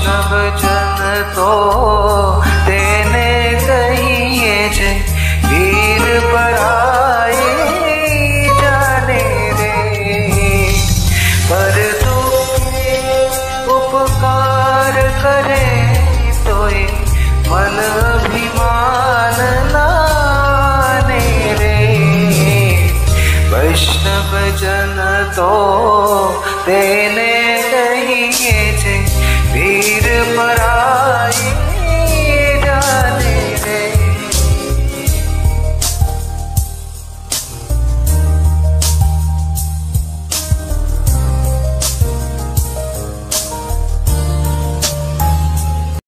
वैष्णव जन तो तेने कहिए जय, वीर पराए जाने रे। पर तू उपकार करे तो ये मन अभिमान लाने रे। वैष्णव जन तो तेने कहिए जय, वीर पराए